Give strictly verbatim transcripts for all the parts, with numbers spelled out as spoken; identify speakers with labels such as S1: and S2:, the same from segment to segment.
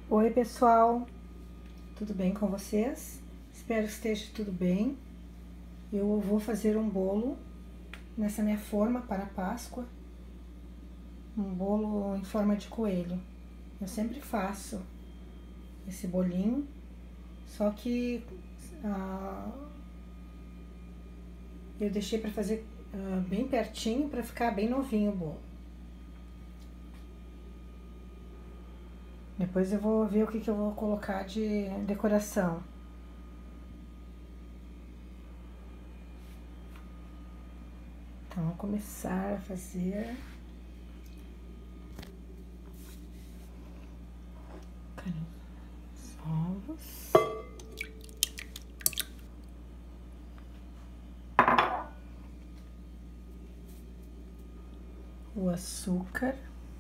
S1: Oi pessoal, tudo bem com vocês? Espero que esteja tudo bem. Eu vou fazer um bolo nessa minha forma para a Páscoa, um bolo em forma de coelho. Eu sempre faço esse bolinho, só que ah, eu deixei para fazer ah, bem pertinho para ficar bem novinho o bolo. Depois eu vou ver o que, que eu vou colocar de decoração. Então, vamos começar a fazer. Os ovos. O açúcar.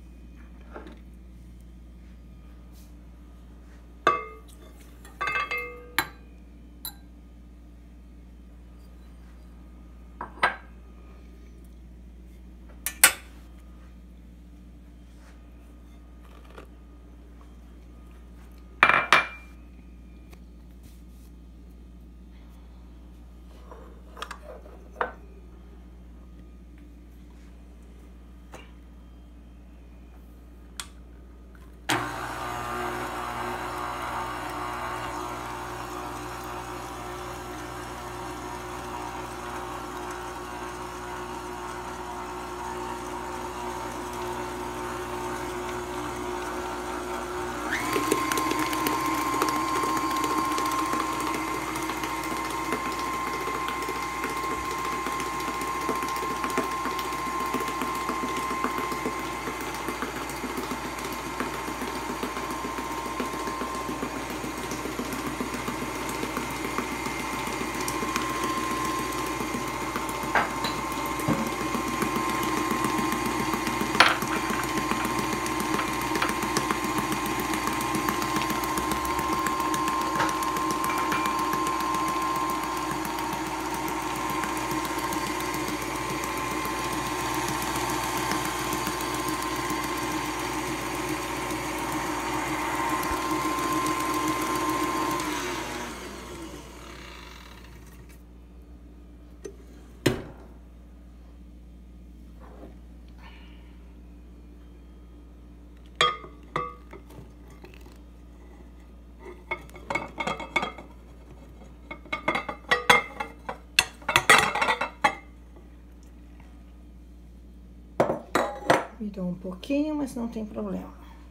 S1: Virou um pouquinho, mas não tem problema.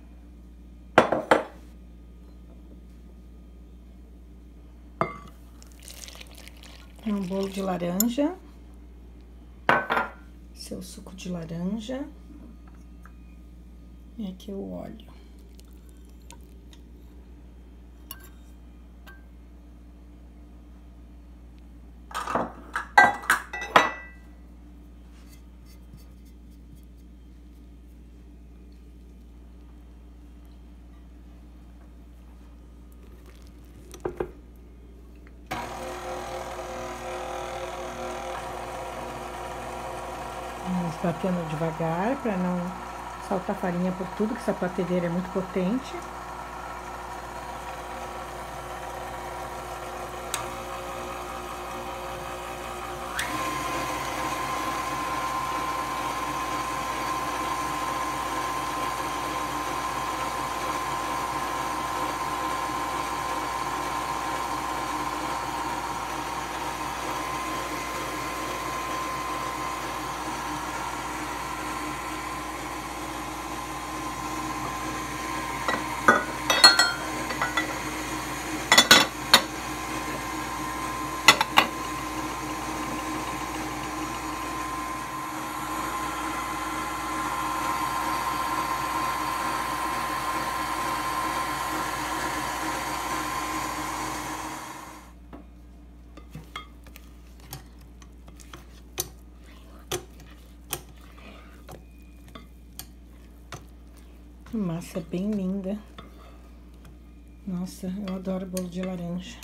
S1: É um bolo de laranja. Seu suco de laranja. E aqui o óleo. Vamos batendo devagar para não saltar farinha por tudo, que essa batedeira é muito potente. Massa bem linda. Nossa, eu adoro bolo de laranja.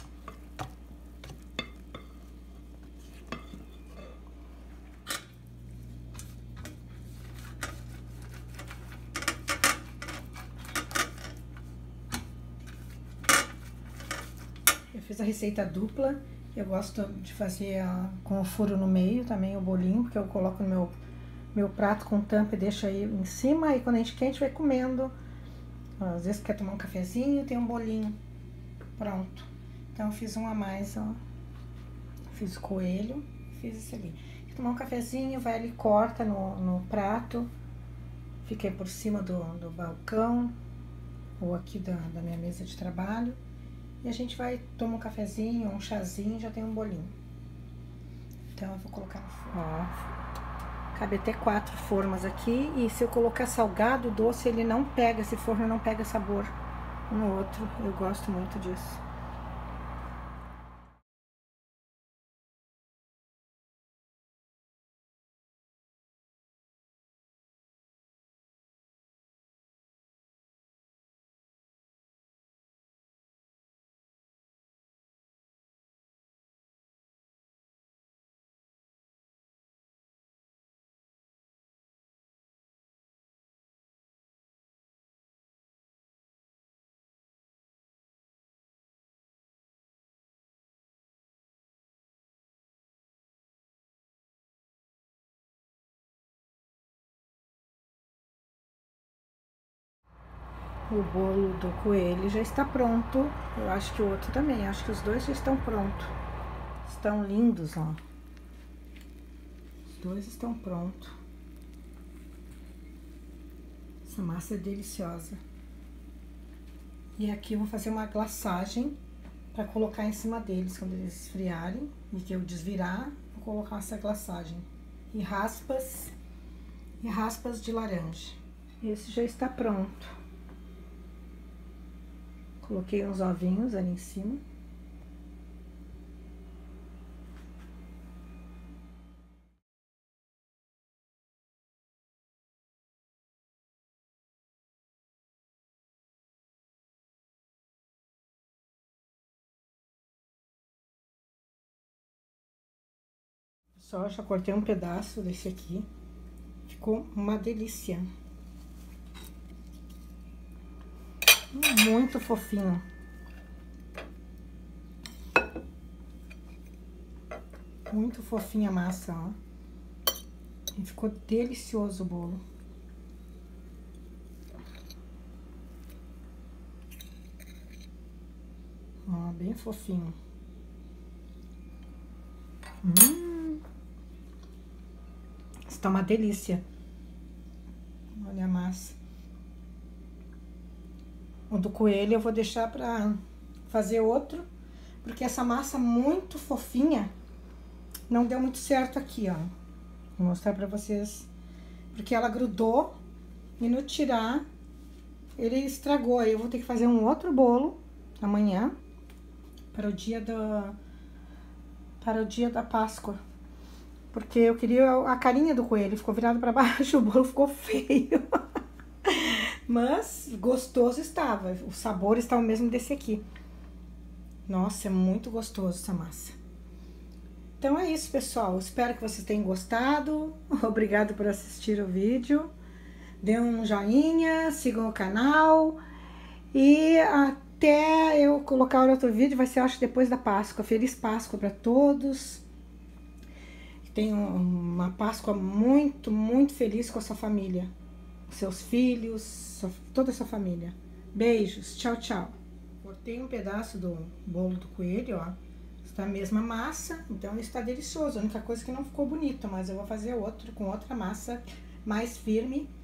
S1: fiz a receita dupla. Eu gosto de fazer a, com o furo no meio também o bolinho, porque eu coloco no meu, meu prato com tampa e deixo aí em cima. E quando a gente quer, a gente vai comendo. Às vezes quer tomar um cafezinho, tem um bolinho pronto. Então eu fiz um a mais, ó. Fiz o coelho, fiz esse ali. Quer tomar um cafezinho, vai ali, corta no, no prato. Fiquei por cima do, do balcão, ou aqui da, da minha mesa de trabalho. E a gente vai, toma um cafezinho, um chazinho, já tem um bolinho. Então eu vou colocar no forno. Ó, cabe até quatro formas aqui. E se eu colocar salgado, doce, ele não pega, esse forno não pega sabor um no outro. Eu gosto muito disso. O bolo do coelho já está pronto. Eu acho que o outro também. Acho que os dois já estão prontos. Estão lindos, ó. Os dois estão prontos. Essa massa é deliciosa. E aqui eu vou fazer uma glaçagem para colocar em cima deles quando eles esfriarem. E que eu desvirar, vou colocar essa glaçagem. E raspas, e raspas de laranja. Esse já está pronto. Coloquei uns ovinhos ali em cima. Só já cortei um pedaço desse aqui. Ficou uma delícia. Muito fofinho. Muito fofinha a massa, ó. E ficou delicioso o bolo. Ó, bem fofinho. Hum. Está uma delícia. Olha a massa. O do coelho eu vou deixar pra fazer outro, porque essa massa muito fofinha não deu muito certo aqui, ó. Vou mostrar pra vocês. Porque ela grudou e no tirar ele estragou. Aí eu vou ter que fazer um outro bolo amanhã para o dia da para o dia da Páscoa. Porque eu queria a carinha do coelho, ficou virado para baixo, o bolo ficou feio. Mas gostoso estava, o sabor está o mesmo desse aqui. Nossa, é muito gostoso essa massa. Então é isso, pessoal. Espero que vocês tenham gostado. Obrigado por assistir o vídeo. Dê um joinha, sigam o canal. E até eu colocar outro vídeo, vai ser, acho, depois da Páscoa. Feliz Páscoa para todos. Tenham uma Páscoa muito, muito feliz com a sua família. Seus filhos, toda a sua família. Beijos, tchau, tchau. Cortei um pedaço do bolo do coelho, ó. Está a mesma massa, então está delicioso. A única coisa que não ficou bonito, mas eu vou fazer outro com outra massa mais firme